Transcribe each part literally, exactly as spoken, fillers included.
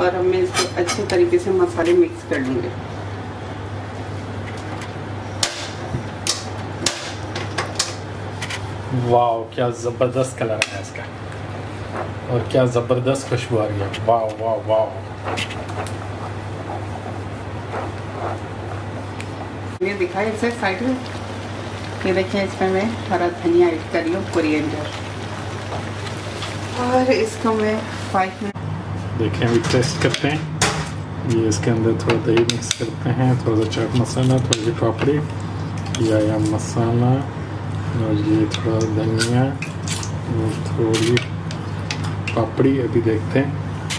और हम इसको अच्छे तरीके से मसाले मिक्स कर लेंगे। वाह, क्या ज़बरदस्त कलर है इसका और क्या ज़बरदस्त खुशबू आ रही है। वाह वाह वाह। ये दिखाई इसे साइड में, ये देखिए इसमें मैं हरा धनिया ऐड कर रही हूँ, कोरिएंडर, और इसको मैं फाइव मिनट देखें अभी टेस्ट करते हैं। ये इसके अंदर थोड़ा दही मिक्स करते हैं, थोड़ा सा चाट मसाला, थोड़ी सी पापड़ी, या या मसाला, और ये थोड़ा धनिया और थोड़ी पापड़ी। अभी देखते हैं।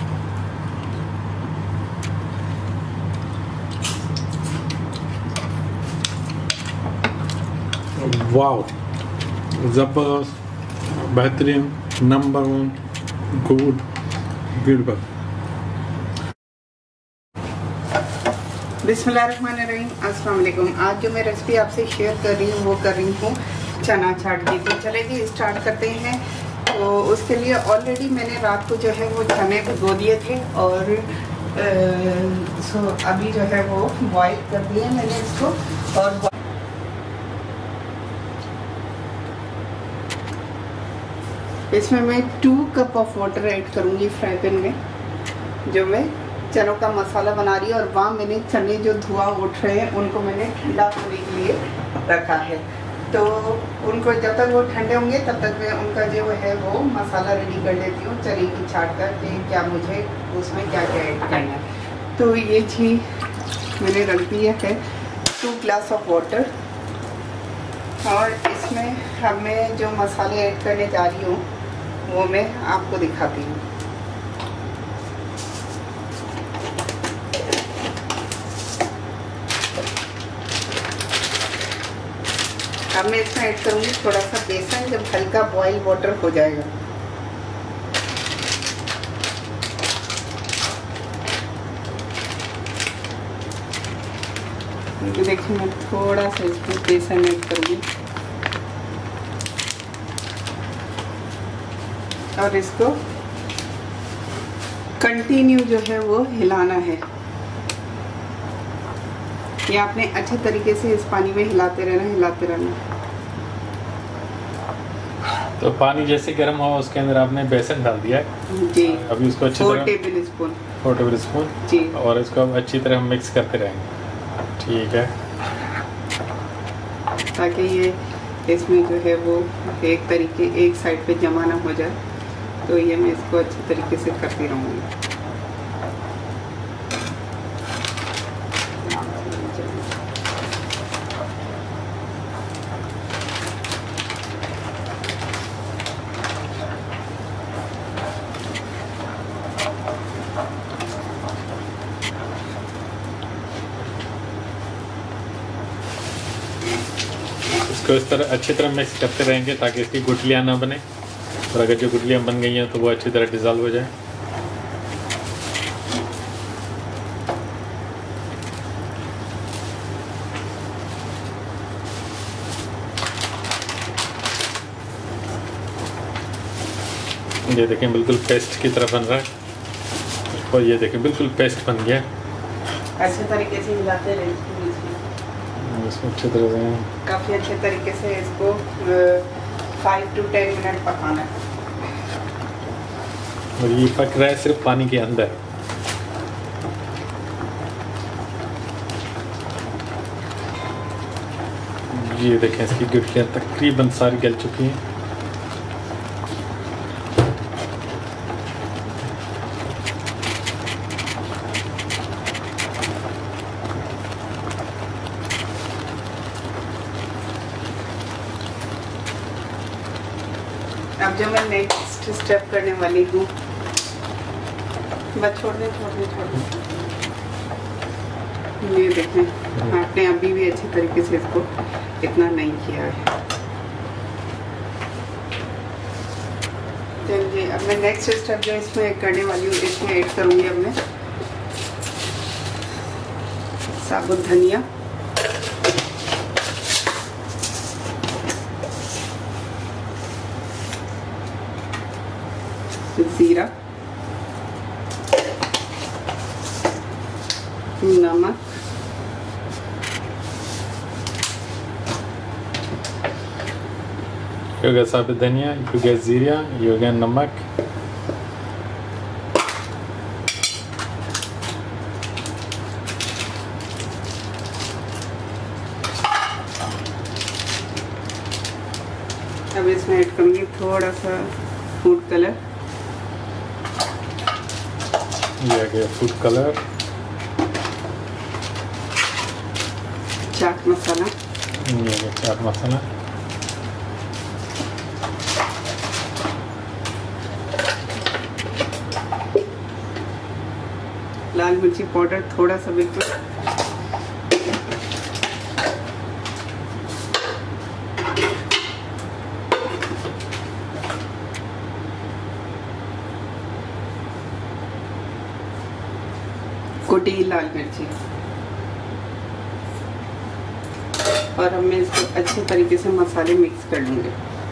वाह, ज़बरदस्त, बेहतरीन, नंबर वन, गुड, ब्यूटीफुल। बिस्मिल्लाहिर्रहमानिर्रहीम, अस्सलाम वालेकुम। आज जो मैं रेसिपी आपसे शेयर कर रही हूँ वो कर रही हूँ चना चाट की। तो चले जी स्टार्ट करते हैं। तो उसके लिए ऑलरेडी मैंने रात को जो है वो चने भिगो दिए थे और आ, सो अभी जो है वो बॉईल कर दिए मैंने इसको। और इसमें मैं two cup of water add करूँगी फ्राई पैन में, जो मैं चनों का मसाला बना रही है। और वहाँ मैंने चने जो धुआं उठ रहे हैं उनको मैंने ठंडा होने के लिए रखा है। तो उनको जब तक वो ठंडे होंगे तब तक मैं उनका जो है वो मसाला रेडी कर लेती हूँ चने की चाट का, कि क्या मुझे उसमें क्या क्या ऐड करना है। तो ये चीज़ मैंने रख दिया है, टू ग्लास ऑफ वाटर। और इसमें अब मैं जो मसाले ऐड करने जा रही हूँ वो मैं आपको दिखाती हूँ। अब मैं इसमें ऐड करूँगी थोड़ा सा बेसन, जब हल्का बॉयल वाटर हो जाएगा। देखिए मैं थोड़ा सा इसमें बेसन ऐड करूँगी और इसको कंटिन्यू जो है वो हिलाना है। ये आपने अच्छे तरीके से इस पानी में हिलाते रहना हिलाते रहना। तो पानी जैसे गर्म हो उसके अंदर आपने बेसन डाल दिया है जी। अभी उसको अच्छी फोर तरह tablespoon four tablespoon जी, और इसको अच्छी तरह मिक्स करते रहेंगे। ठीक है, ताकि ये इसमें जो है वो एक तरीके एक साइड पे जमा ना हो जाए। तो ये मैं इसको अच्छी तरीके से करती रहूँगी। इसको इस तरह अच्छी तरह मिक्स करते रहेंगे ताकि इसकी गुठलियाँ ना बने, और अगर जो गुठलियाँ बन गई हैं तो वो अच्छी तरह डिज़ोल्व हो जाए। ये देखें बिल्कुल पेस्ट की तरह बन रहा है, और ये देखें बिल्कुल पेस्ट बन गया। अच्छे तरीके से हिलाते रहेंगे इसको अच्छी तरह से, काफ़ी अच्छे तरीके से इसको फाइव टू टेन मिनट पकाना है। और ये पक रहा है सिर्फ पानी के अंदर। ये देखें इसकी गुठलियाँ तकरीबन सारी गल चुकी हैं। अब जो मैं नेक्स्ट स्टेप करने वाली हूँ, बस छोड़ दे छोड़ दे छोड़ दे। ये देखें आपने अभी भी अच्छी तरीके से इसको इतना नहीं किया है। चलिए अब मैं नेक्स्ट स्टेप जो इसमें करने वाली हूँ, इसमें ऐड करूँगी अब मैं साबुत धनिया, जीरा, नमक, ये हो गया साबित धनिया, ये हो गया जीरा, ये हो गया नमक, अब इसमें ऐड करूँगी थोड़ा सा फूड कलर, ये आ गया फूड कलर, चाट मसाला, ये आ गया चाट मसाला, लाल मिर्ची पाउडर थोड़ा सा बिल्कुल, कुटी लाल मिर्ची, और अब मैं इसको अच्छे तरीके से मसाले मिक्स कर लूंगी।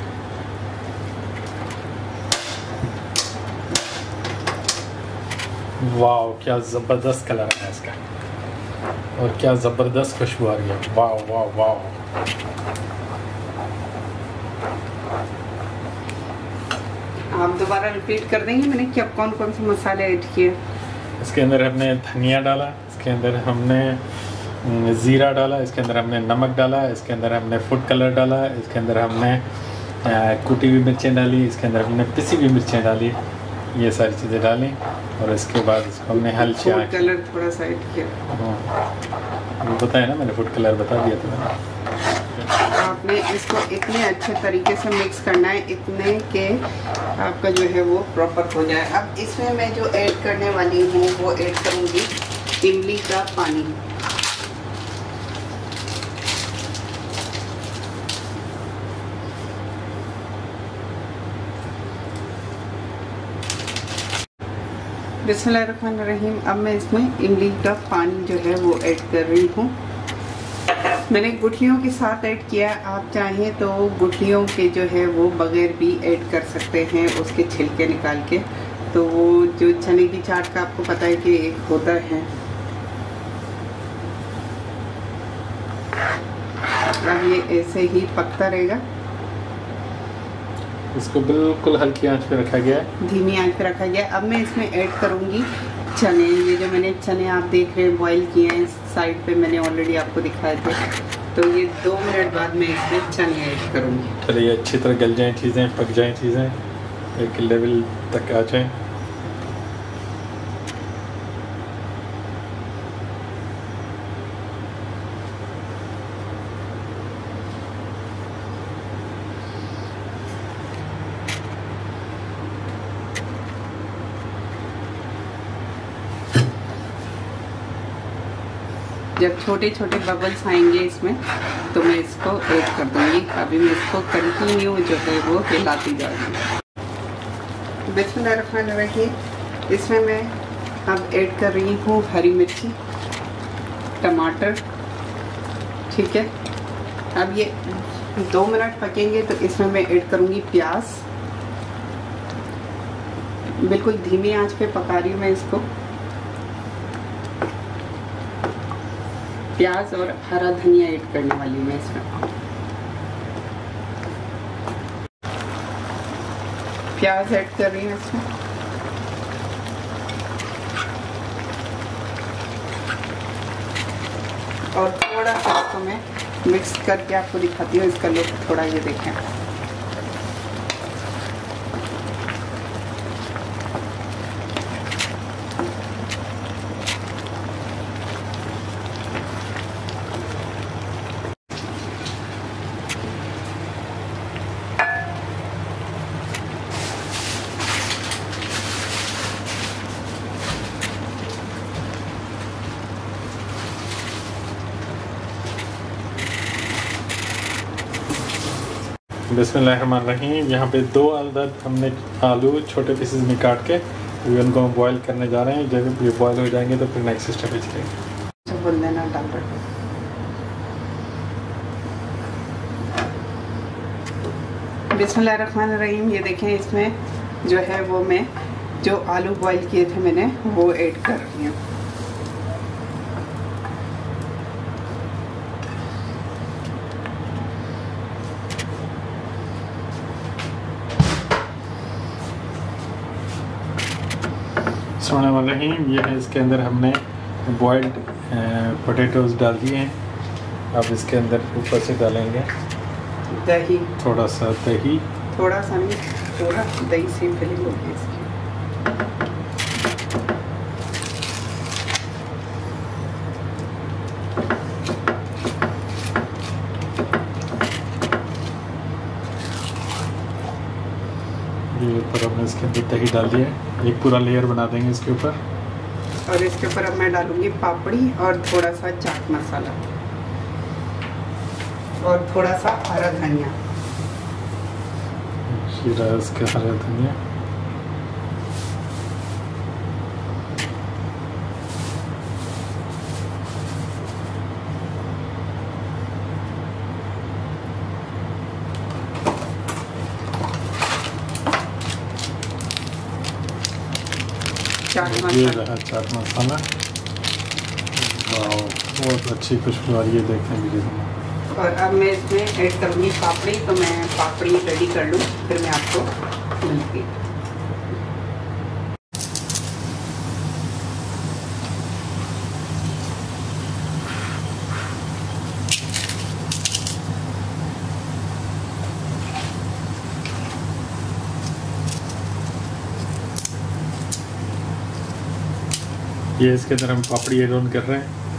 वाह क्या ज़बरदस्त कलर है इसका, और क्या ज़बरदस्त खुशबू आ रही है। वाह वाह वाह। आप दोबारा रिपीट कर देंगे मैंने क्या कौन कौन से मसाले ऐड किए? इसके अंदर हमने धनिया डाला, इसके अंदर हमने ज़ीरा डाला, इसके अंदर हमने नमक डाला, इसके अंदर हमने फूड कलर डाला, इसके अंदर हमने कुटी हुई मिर्चें डाली, इसके अंदर हमने पिसी हुई मिर्चें डाली, ये सारी चीज़ें डाली, और इसके बाद इसको हमने हल्की फूड कलर थोड़ा सा ऐड किया। हाँ बताया ना मैंने, फूड कलर बता दिया था मैंने। आपने इसको इतने अच्छे तरीके से मिक्स करना है इतने के आपका जो है वो प्रॉपर हो जाए। अब इसमें मैं जो ऐड करने वाली हूँ वो ऐड करूँगी इमली का पानी। बिस्मिल्लाहिर्रहमानिर्रहीम। अब मैं इसमें इमली का पानी जो है वो ऐड कर रही हूँ। मैंने गुठलियों के साथ ऐड किया, आप चाहें तो गुठलियों के जो है वो बगैर भी ऐड कर सकते हैं, उसके छिलके निकाल के। तो वो जो चने की चाट का आपको पता है कि एक होता है। अब ये ऐसे ही पकता रहेगा। इसको बिल्कुल हल्की आंच पे रखा गया है, धीमी आंच पे रखा गया। अब मैं इसमें ऐड करूंगी चने। ये जो मैंने चने आप देख रहे हैं बॉईल किए हैं, साइड पे मैंने ऑलरेडी आपको दिखाए थे। तो ये दो मिनट बाद मैं इसमें चने ऐड करूंगी। चलिए अच्छी तरह गल जाएं चीज़ें, पक जाएं चीज़ें, एक लेवल तक आ जाएं। जब छोटे छोटे बबल्स आएंगे इसमें तो मैं इसको ऐड कर दूंगी। अभी मैं इसको कंटिन्यू जो है वो हिलाती जाऊंगी। बिस्मिल्लाहिर्रहमानिर्रहीम। इसमें मैं अब ऐड कर रही हूँ हरी मिर्ची, टमाटर। ठीक है, अब ये दो मिनट पकेंगे तो इसमें मैं ऐड करूँगी प्याज। बिल्कुल धीमी आंच पे पका रही हूँ मैं इसको। प्याज और हरा धनिया ऐड करने वाली हूँ मैं इसमें। प्याज ऐड कर रही हूँ इसमें। और थोड़ा सा इसको मैं मिक्स करके आपको दिखाती हूँ। इसका लुक थोड़ा ये देखें। बिस्मिल्लाहिर्रहमानिर्रहीम। यहाँ पे दो अदद हमने आलू छोटे पीसेस में काट के अभी उनको हम बॉईल करने जा रहे हैं। जब ये बॉईल हो जाएंगे तो फिर नेक्स्ट स्टेप पे चलेंगे। बोल देना डॉक्टर। बिस्मिल्लाहिर्रहमानिर्रहीम। ये देखें, इसमें जो है वो मैं जो आलू बॉईल किए थे मैंने वो ऐड कर रही हूँ। बिस्मिल्लाहिर्रहमानिर्रहीम। ये है इसके अंदर हमने बॉइल्ड पोटैटोज डाल दिए हैं। अब इसके अंदर ऊपर से डालेंगे दही, थोड़ा सा दही, थोड़ा सा नहीं पूरा दही से फिलिंग होगी इसकी। ये ऊपर हमने इसके अंदर दही डाल दिया है। एक पूरा लेयर बना देंगे इसके ऊपर। और इसके ऊपर अब मैं डालूंगी पापड़ी और थोड़ा सा चाट मसाला और थोड़ा सा हरा धनिया। जीरा, इसका हरा धनिया, चाट ये मसाला। रहा चाट मसाला। वाह, बहुत अच्छी खुशबू आ रही है, देखने वीडियो में। और अब मैं इसमें ऐड करूँगी पापड़ी, तो मैं पापड़ी रेडी कर लूँ, फिर मैं आपको मिलूँगी। ये इसके अंदर हम पापड़ी एड ऑन कर रहे हैं।